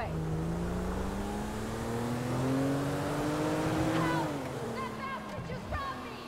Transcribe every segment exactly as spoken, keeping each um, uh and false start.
way. Help! That bastard just robbed me!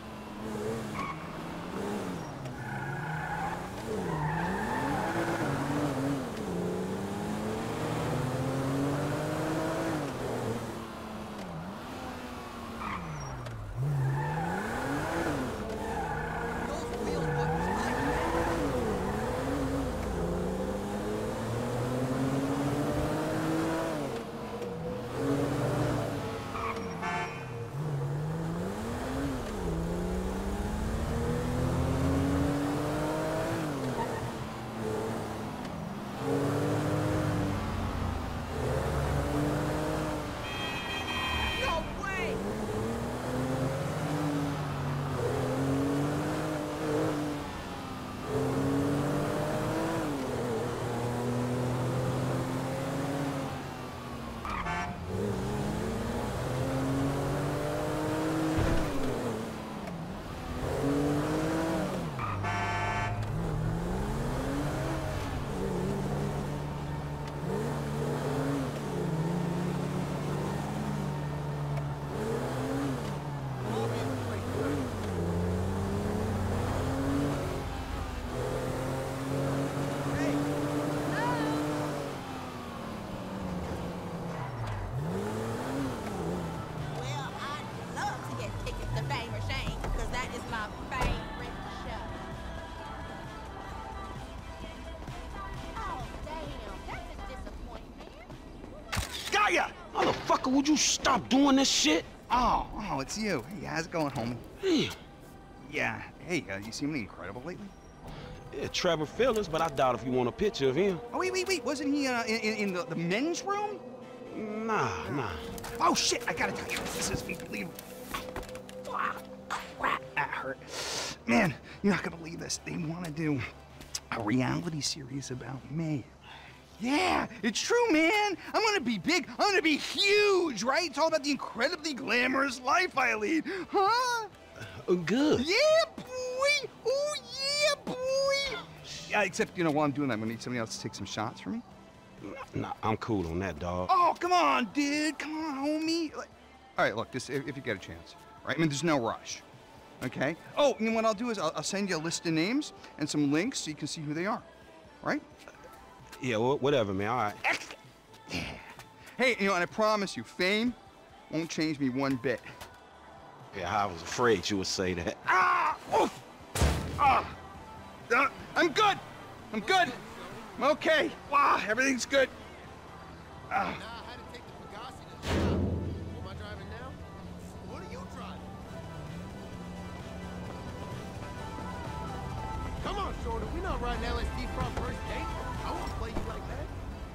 Motherfucker, would you stop doing this shit? Oh, oh, it's you. Hey, how's it going, homie? Hey. Yeah. Hey, uh, you seeming incredible lately? Yeah, Trevor Phillips, but I doubt if you want a picture of him. Oh, wait, wait, wait. Wasn't he uh, in, in the, the men's room? Nah, nah. Oh, shit. I gotta tell you, this is unbelievable. Ah, crap. That hurt. Man, you're not gonna believe this. They want to do a reality series about me. Yeah, it's true, man. I'm gonna be big. I'm gonna be huge, right? It's all about the incredibly glamorous life I lead. Huh? Uh, good. Yeah, boy. Oh, yeah, boy. Yeah, except, you know, while I'm doing that, I'm gonna need somebody else to take some shots for me. Nah, I'm cool on that, dog. Oh, come on, dude. Come on, homie. Like, all right, look, this, if, if you get a chance, right? I mean, there's no rush, okay? Oh, you know what I'll do is I'll, I'll send you a list of names and some links so you can see who they are, right? Yeah, well, whatever, man. All right. Yeah. Hey, you know, and I promise you, fame won't change me one bit. Yeah, I was afraid you would say that. Ah! Oof! Ah! Uh, I'm good. I'm good. I'm okay. Wow, everything's good. Ah. Come on, Shorty. We're not riding L S D for our first date. I won't play you like that.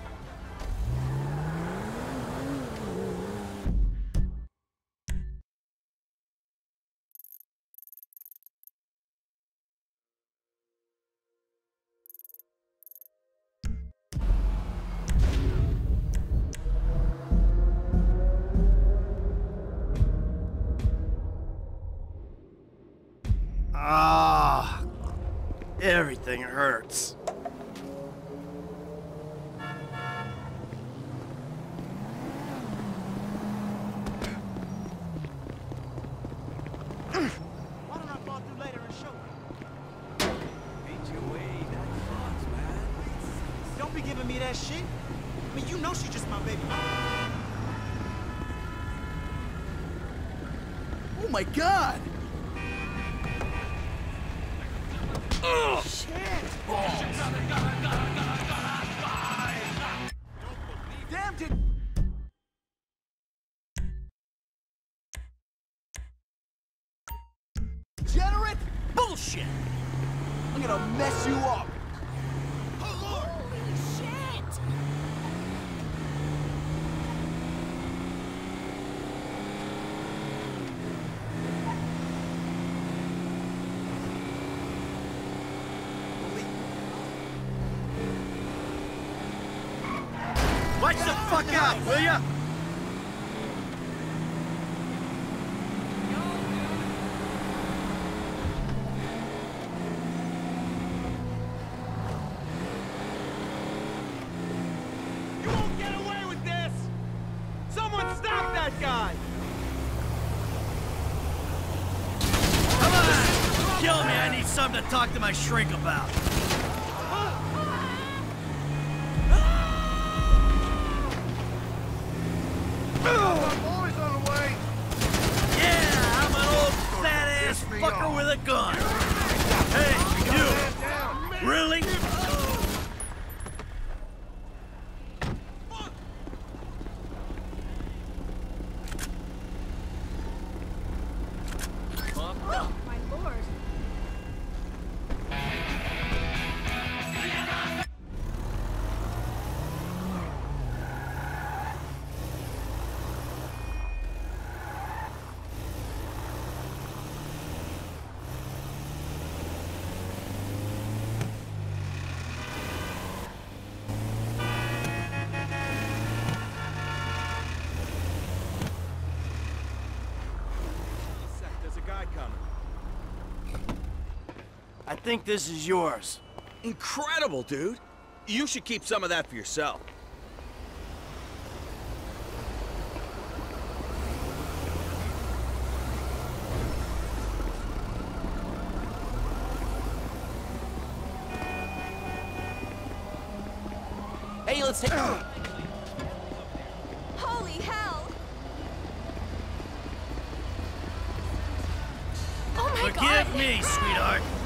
Ah, everything hurts. Why don't I fall through later and show her? Beat your way, that sucks, man. Don't be giving me that shit. I mean, you know she's just my baby mama. Oh my God! Oh, shit! Balls. Damn, did... Degenerate? Bullshit! I'm gonna mess you up! Oh, Lord! Holy shit! Watch the fuck out, will ya? You won't get away with kill me, I need something to talk to my shrink about. Boys on the way. Yeah, I'm an old fat-ass fucker with a gun. Hey, you! Really? Oh, my lord. There's a guy coming. I think this is yours. Incredible, dude. You should keep some of that for yourself. Hey, let's take. Holy hell! Oh my god! Forgive me, sweetheart.